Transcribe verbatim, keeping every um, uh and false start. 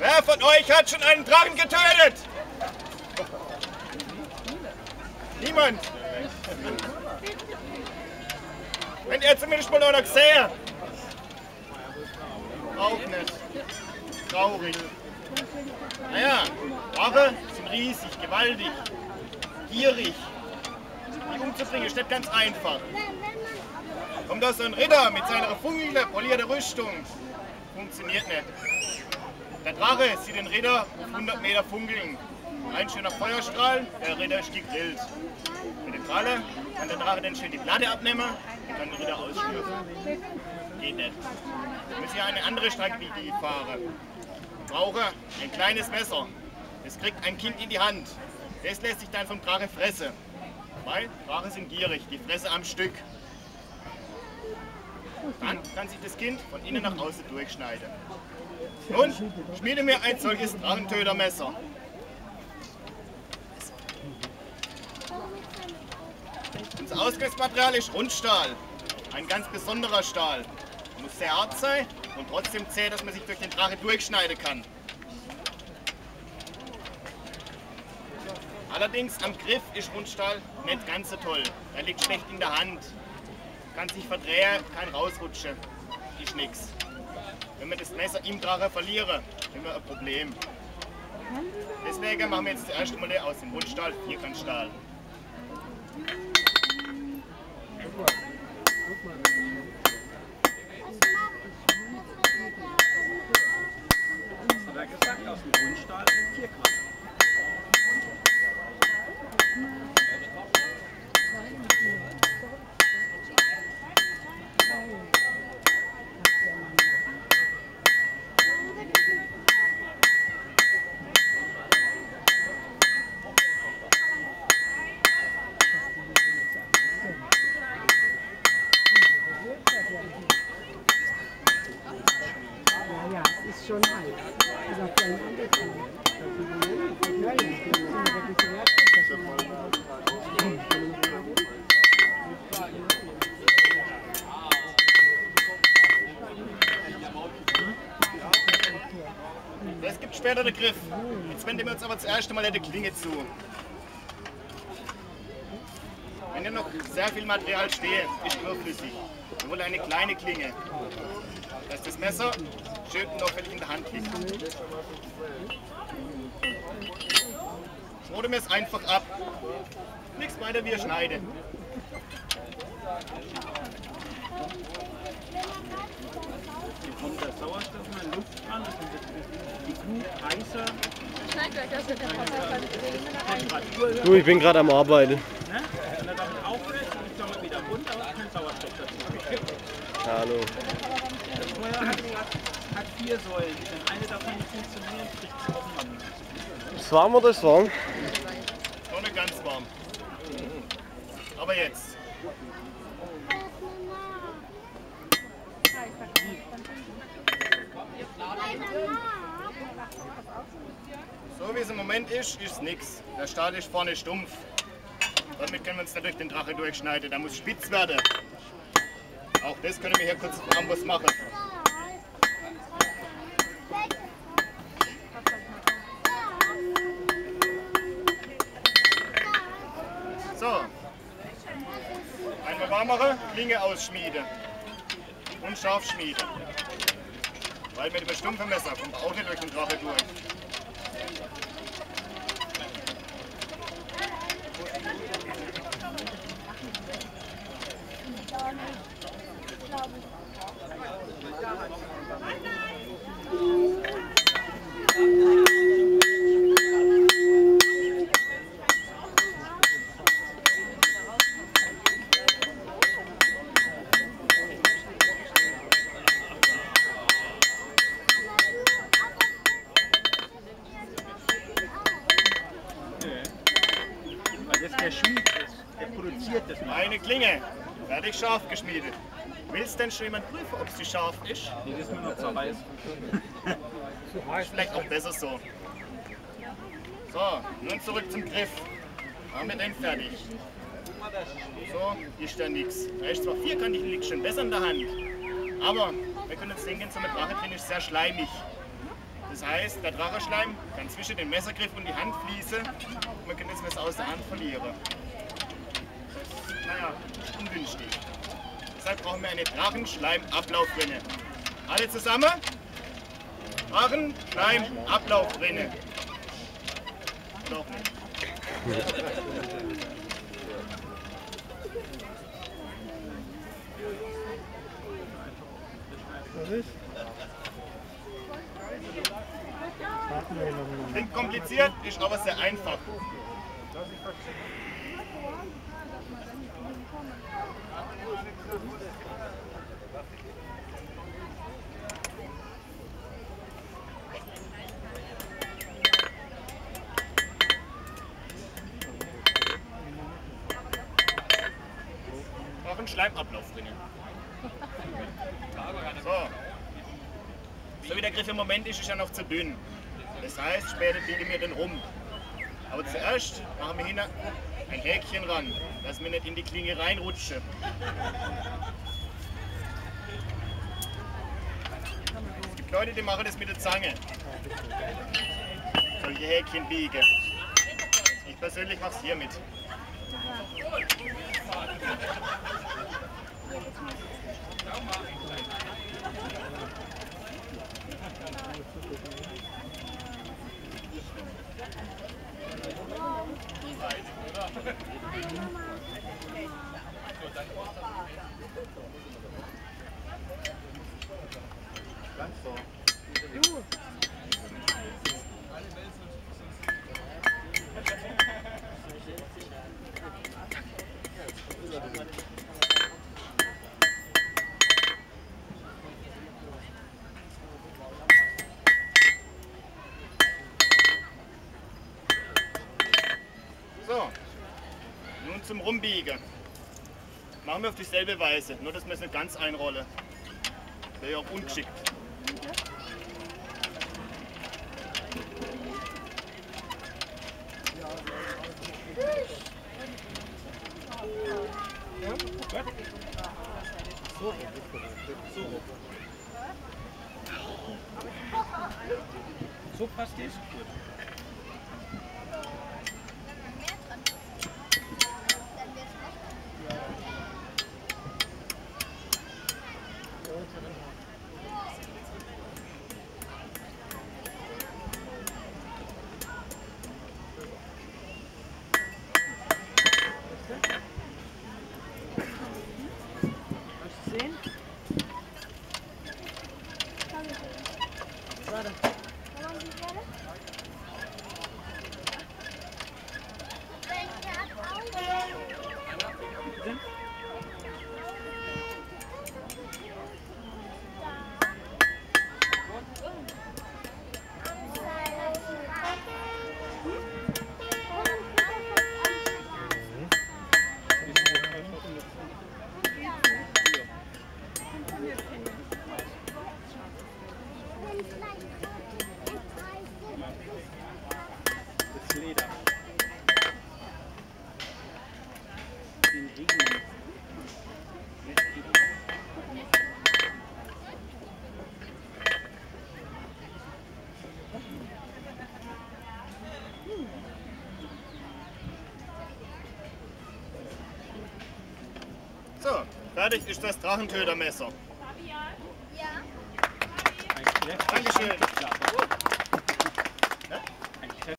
Wer von euch hat schon einen Drachen getötet? Niemand. Wenn ihr zumindest mal noch gesehen. Auch nicht. Traurig. Naja, Drachen sind riesig, gewaltig, gierig. Die umzubringen ist nicht ganz einfach. Kommt da so ein Ritter mit seiner funkelnden, polierten Rüstung. Funktioniert nicht. Der Drache sieht den Ritter auf hundert Meter funkeln. Ein schöner Feuerstrahl, der Ritter ist gegrillt. Mit der Kralle kann der Drache dann schön die Platte abnehmen und kann den Ritter ausschlürfen. Geht nicht. Wir müssen ja eine andere Strategie fahren. Wir brauchen ein kleines Messer. Das kriegt ein Kind in die Hand. Das lässt sich dann vom Drache fressen. Weil Drachen sind gierig, die fressen am Stück. Dann kann sich das Kind von innen nach außen durchschneiden. Nun schmiede mir ein solches Drachentötermesser. Unser Ausgangsmaterial ist Rundstahl. Ein ganz besonderer Stahl. Muss sehr hart sein und trotzdem zäh, dass man sich durch den Drache durchschneiden kann. Allerdings am Griff ist Rundstahl nicht ganz so toll. Er liegt schlecht in der Hand. Kann sich verdrehen, kann rausrutschen. Ist nix. Wenn wir das Messer im Drache verlieren, haben wir ein Problem. Deswegen machen wir jetzt das erste Mal aus dem Rundstahl Vierkantstahl. Hat er gesagt, aus dem Rundstahl in Vierkant. Ja, es ist schon heiß. Also auf den anderen. Das gibt später den Griff. Jetzt wenden wir uns aber das erste Mal die Klinge zu. Wenn hier noch sehr viel Material steht, ist überflüssig. Wir wollen eine kleine Klinge, dass das Messer schön unauffällig in der Hand liegt. Schneiden wir es einfach ab. Nichts weiter wie schneiden. Hier kommt der Sauerstoff in der Luft dran, das ist die Glut heißer. Temperatur. Du, ich bin gerade am Arbeiten. Ne? Wenn er damit aufhört, ist er wieder runter und kein Sauerstoff dazu. Hallo. Das Feuer hat, hat vier Säulen. Wenn eine davon nicht funktioniert, kriegt es auch Mann. Ist warm oder ist warm? Noch nicht ganz warm. Aber jetzt. So wie es im Moment ist, ist es nichts. Der Stahl ist vorne stumpf. Damit können wir uns durch den Drache durchschneiden. Der muss spitz werden. Auch das können wir hier kurz am Bus machen. So. Einmal warm machen, Klinge ausschmieden. Und scharf schmieden. Weil mit dem stumpfen Messer kommt auch nicht durch den Drache durch. Das ist der Schmied, der produziert das. Eine Klinge, fertig scharf geschmiedet. Willst denn schon jemand prüfen, ob sie scharf ist? Nee, das ist mir noch zu heiß. Ist vielleicht auch besser so. So, nun zurück zum Griff. Haben wir den fertig. So, ist da nichts. Er ist zwar vierkantig, liegt schon besser in der Hand. Aber wir können uns denken, so mit Drache drin ist sehr schleimig. Das heißt, der Drachenschleim kann zwischen den Messergriff und die Hand fließen und man kann das Messer aus der Hand verlieren. Naja, ungünstig. Deshalb brauchen wir eine Drachenschleim-Ablaufrinne. Alle zusammen? Drachenschleim-Ablaufrinne. Doch nicht. Klingt kompliziert, ist aber sehr einfach. Drachenschleimablaufrinne. So. So wie der Griff im Moment ist, ist er noch zu dünn. Das heißt, später biegen wir den rum. Aber zuerst machen wir hinten ein Häkchen ran, dass wir nicht in die Klinge reinrutschen. Es gibt Leute, die machen das mit der Zange. Solche Häkchen biegen. Ich persönlich mache es hiermit. Ganz so. So, nun zum Rumbiegen. Machen wir auf dieselbe Weise, nur dass wir es nicht ganz einrollen. Wäre ja auch ungeschickt. So. So. So passt es? Gut. Sehen? Warte. Das Leder. Den Riemen. So, fertig ist das Drachentötermesser. Ein kräftiger Dankeschön. Handklapp.